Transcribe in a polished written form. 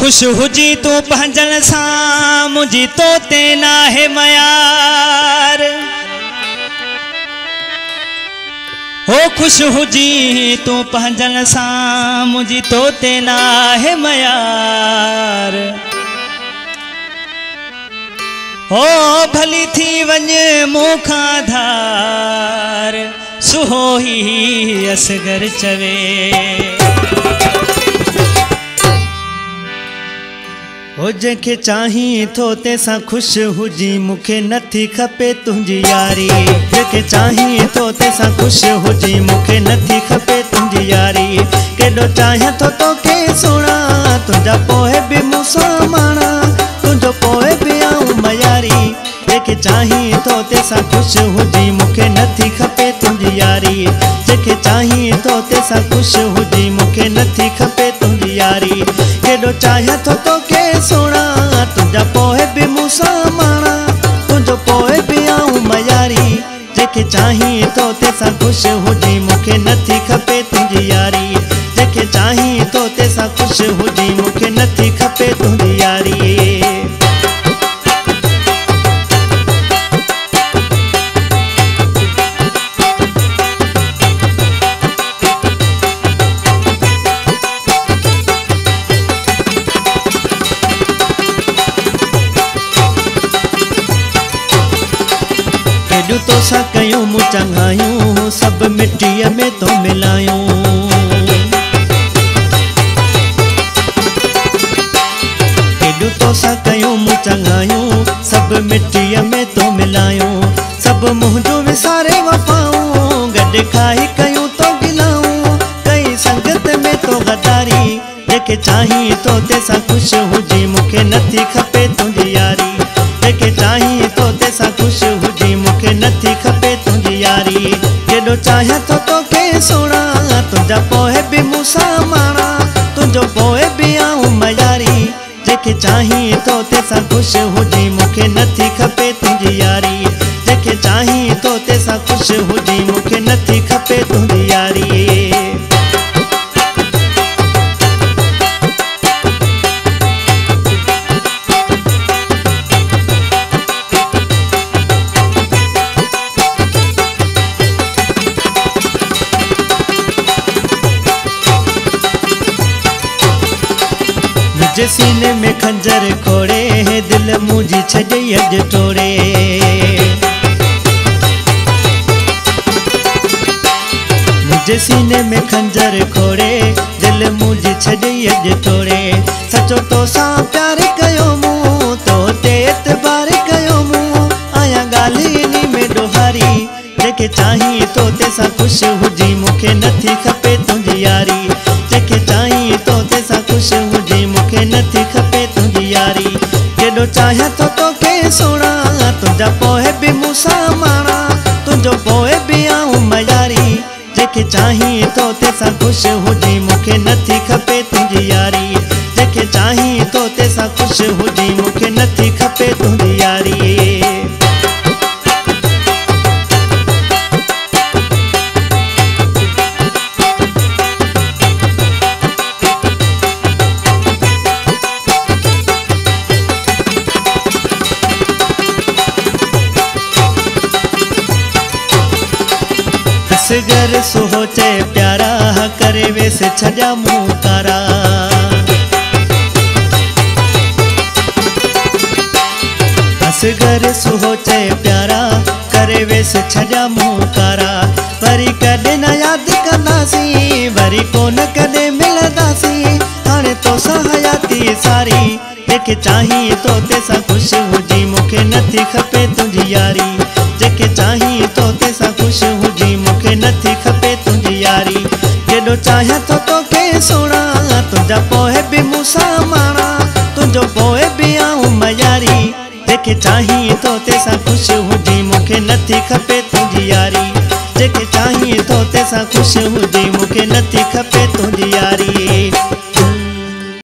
खुश हुजी तू पंहिंजन सां मुंहिंजी तो ते नाहे मयार। हो खुश हुजी तू पंहिंजन सां मुंहिंजी तो ते नाहे मयार। हो भली थी वञे मूंखां धार सुहो ही असगर चवे। हो जंहिंखे चाही थो तंहिंसां ख़ुशि हुजी मूंखे नथी खपे तुंहिंजी यारी। जंहिंखे चाही थो तंहिंसां ख़ुशि हुजी मूंखे नथी खपे तुंहिंजी यारी। केॾो चाहियां थो तोखे सुणा तुंहिंजा पोइ बि मूंसां माणा तुंहिंजो पोइ बि आऊं मयारी। जंहिंखे चाही थो तंहिंसां ख़ुशि हुजी मूंखे नथी खपे तुंहिंजी यारी। जंहिंखे चाही थो तंहिंसां ख़ुशि हुजी मूंखे नथी खपे तुंहिंजी यारी। केॾो चाहियां थो तोखे सुणा तुंहिंजा पोइ बि मूंसां माणा तुंहिंजो पोइ बि आऊं मयारी। जंहिंखे चाही थो तंहिंसां ख़ुशि हुजी मूंखे नथी खपे तुंहिंजी यारी। जंहिंखे चाही थो तंहिंसां ख़ुशि हुजी मूंखे नथी खपे तुंहिंजी यारी। तो सा कयूं मूं चङायूं सभु मिट्टीअ में तो मिलायूं। केॾो तो सा कयूं मूं चङायूं सभु मिट्टीअ में तो मिलायूं। सभु मुंहिंजो विसारे वफ़ाऊं गॾु खाई कयूं तो गिलाऊं। कई संगत में तो गदारी जंहिंखे चाही तो तंहिंसां ख़ुशि हुजी मूंखे नथी खपे तुंहिंजी यारी। जंहिंखे चाही तो तंहिंसां ख़ुशि हुजी मूंखे नथी खपे तुंहिंजी यारी। केॾो चाहियां थो तोखे सुणा तुंहिंजा पोइ बि मूंसां माणा तुंहिंजो पोइ बि आऊं मयारी। जंहिंखे चाही थो तंहिंसां ख़ुशि हुजी मूंखे नथी खपे तुंहिंजी यारी। जंहिंखे चाही थो तंहिंसां ख़ुशि हुजी मूंखे नथी खपे तुंहिंजी यारी। मुझे सीने में खंजर खोड़े दिल मुझी छॾे अॼु टोड़े। मुझे सीने में खंजर खोड़े दिल मुझी छॾे अॼु टोड़े। सचो तो सां प्यार कयो मूं तो ते एतबार कयो मूं आया ॻाल्हि इन्ही में ॾोहारी। जंहिंखे चाही तो तंहिंसां ख़ुशि हुजी मूंखे नथी खपे तुंहिंजी यारी। जंहिंखे चाही तो तंहिंसां ख़ुशि हुजी मूंखे नथी खपे तुंहिंजी यारी। केॾो चाहियां थो तोखे सुणा तुंहिंजा पोइ बि मूंसां माणा तुंहिंजो पोइ बि आऊं मयारी। जंहिंखे चाही थो तंहिंसां ख़ुशि हुजी मूंखे नथी खपे तुंहिंजी यारी। जंहिंखे चाही थो तंहिंसां ख़ुशि हुजी मूंखे नथी खपे तुंहिंजी यारी। असगर सुहो चए प्यारा करे वेस छॾिया मूं कारा। असगर सुहो चए प्यारा करे वेस छॾिया मूं कारा। वरी कॾहिं न यादि कंदासीं वरी कोन कॾहिं मिलंदासीं हाणे तोसां हयाती सारी। जंहिंखे चाही तो तंहिंसां ख़ुशि हुजी मूंखे नथी खपे तुंहिंजी यारी। जंहिंखे चाही तो तंहिंसां ख़ुशि हुजी मूंखे नथी खपे तुंहिंजी यारी। केॾो चाहियां थो तोखे सुणा तुंहिंजा पोइ बि मूंसां माणा तुंहिंजो पोइ बि आऊं मयारी। जंहिंखे चाही तो तंहिंसां ख़ुशि हुजी मूंखे नथी खपे तुंहिंजी यारी। जंहिंखे चाही तो तंहिंसां ख़ुशि हुजी मूंखे नथी खपे तुंहिंजी यारी।